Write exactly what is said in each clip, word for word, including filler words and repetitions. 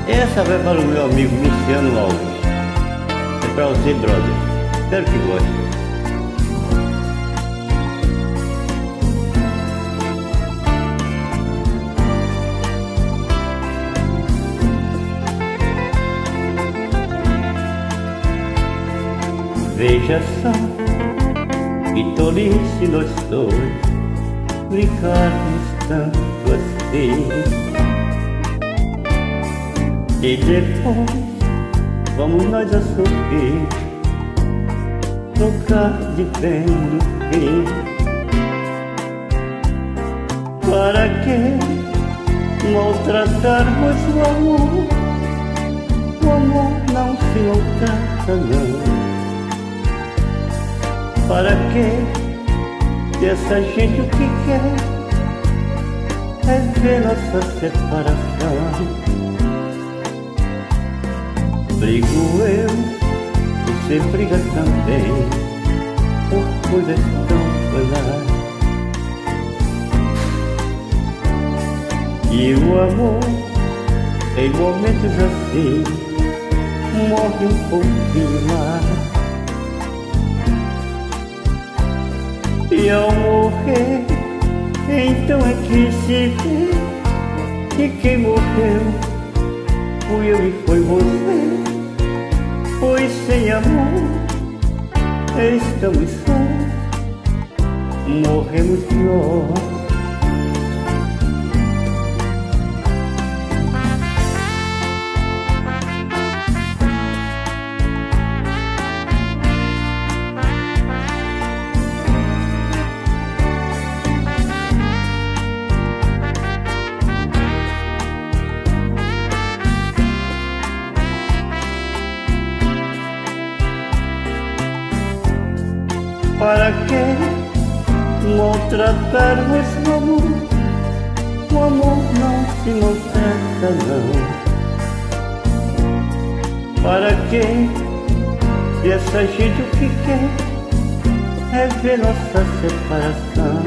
Essa vai para o meu amigo Luciano Alves. É para você, brother. Espero que goste. Veja só, que tolice nós dois brigarmos tanto assim. E depois vamos nós a sofrer, trocar de bem no fim. Para que maltratarmos o amor? O amor não se maltrata não. Para que essa gente o que quer é ver nossa separação. Brigo eu, você briga também, por coisas tão banais. E o amor, em momentos assim, morre um pouquinho mais. E ao morrer, então é que se vê que quem morreu fui eu e foi você. Pois sem amor estamos só, morremos nós. Para que maltratarmos o amor? O amor não se maltrata não. Para que essa gente o que quer é ver nossa separação.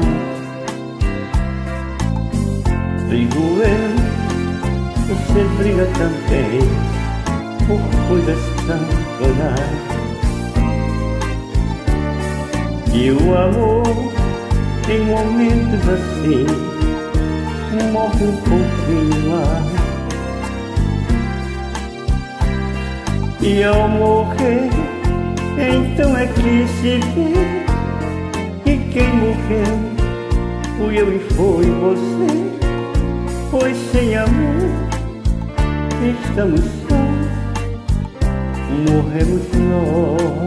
Brigo eu, você briga também, por coisas tão banais. E o amor, em momentos assim, morre um pouquinho mais. E ao morrer, então é que se vê que quem morreu fui eu e foi você. Pois sem amor estamos só, morremos nós.